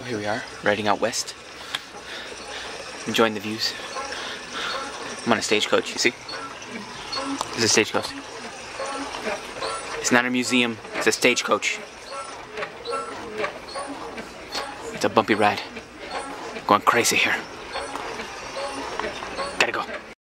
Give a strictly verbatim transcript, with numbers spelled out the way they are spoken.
So here we are, riding out west, enjoying the views. I'm on a stagecoach, you see? This is a stagecoach. It's not a museum, it's a stagecoach. It's a bumpy ride. Going crazy here.